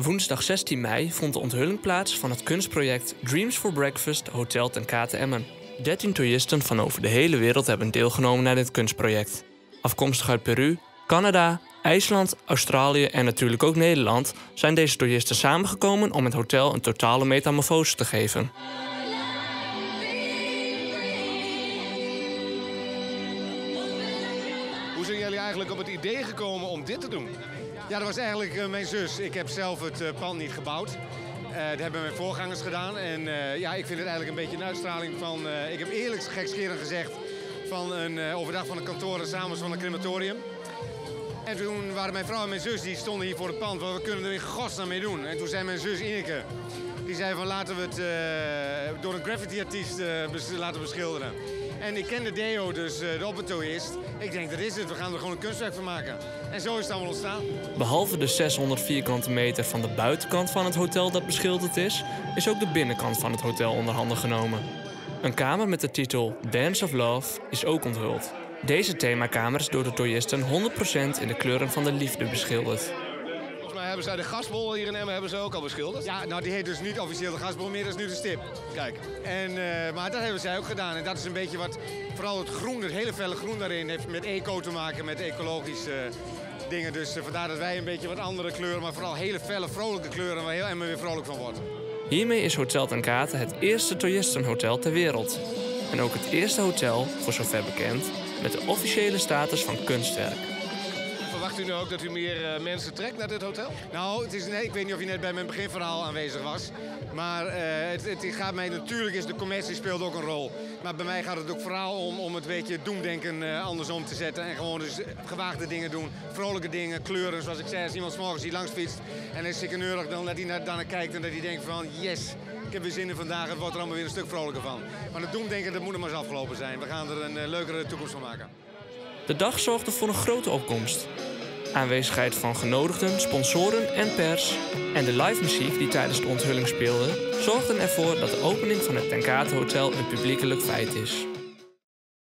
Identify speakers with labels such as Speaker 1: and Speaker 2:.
Speaker 1: Woensdag 16 mei vond de onthulling plaats van het kunstproject Dreams for Breakfast Hotel Ten Kate Emmen. 13 toeristen van over de hele wereld hebben deelgenomen aan dit kunstproject. Afkomstig uit Peru, Canada, IJsland, Australië en natuurlijk ook Nederland zijn deze toeristen samengekomen om het hotel een totale metamorfose te geven.
Speaker 2: Hoe zijn jullie eigenlijk op het idee gekomen om dit te doen?
Speaker 3: Ja, dat was eigenlijk mijn zus. Ik heb zelf het pand niet gebouwd. Dat hebben mijn voorgangers gedaan. En ja, ik vind het eigenlijk een beetje een uitstraling van... ik heb eerlijk gekscherend gezegd van een overdag van een kantoor en s'avonds van een crematorium. En toen waren mijn vrouw en mijn zus, die stonden hier voor het pand. Wat we kunnen er in godsnaam mee doen? En toen zei mijn zus Ineke, die zei van laten we het door een graffiti-artiest laten beschilderen. En ik kende Deo, dus de oppertoeïst. Ik denk, dat is het. We gaan er gewoon een kunstwerk van maken. En zo is het allemaal ontstaan.
Speaker 1: Behalve de 600 vierkante meter van de buitenkant van het hotel dat beschilderd is ook de binnenkant van het hotel onder handen genomen. Een kamer met de titel Dance of Love is ook onthuld. Deze themakamer is door de toeristen 100% in de kleuren van de liefde beschilderd.
Speaker 2: Volgens mij hebben zij de gasbol hier in Emmen hebben ze ook al beschilderd.
Speaker 3: Ja, nou die heet dus niet officieel de gasbol meer, dat is nu de stip.
Speaker 2: Kijk.
Speaker 3: En, maar dat hebben zij ook gedaan. En dat is een beetje wat, vooral het groen, het hele felle groen daarin, heeft met eco te maken, met ecologische dingen. Dus vandaar dat wij een beetje wat andere kleuren, maar vooral hele felle, vrolijke kleuren waar heel Emmen weer vrolijk van wordt.
Speaker 1: Hiermee is Hotel Ten Kate het eerste toeristenhotel ter wereld. En ook het eerste hotel, voor zover bekend, met de officiële status van kunstwerk.
Speaker 2: Verwacht u nu ook dat u meer mensen trekt naar dit hotel?
Speaker 3: Nou, ik weet niet of je net bij mijn beginverhaal aanwezig was. Maar het gaat mij, natuurlijk is de commercie speelt ook een rol. Maar bij mij gaat het ook vooral om het beetje doemdenken andersom te zetten. En gewoon dus gewaagde dingen doen. Vrolijke dingen, kleuren. Zoals ik zei, als iemand 's morgens hier langs fietst en is zikkeneurig, dan dat hij naar kijkt en dat hij denkt van yes, ik heb weer zin in vandaag. Het wordt er allemaal weer een stuk vrolijker van. Maar het doemdenken, dat moet er maar eens afgelopen zijn. We gaan er een leukere toekomst van maken.
Speaker 1: De dag zorgde voor een grote opkomst. Aanwezigheid van genodigden, sponsoren en pers en de live muziek die tijdens de onthulling speelde zorgden ervoor dat de opening van het Ten Kate Hotel een publiekelijk feit is.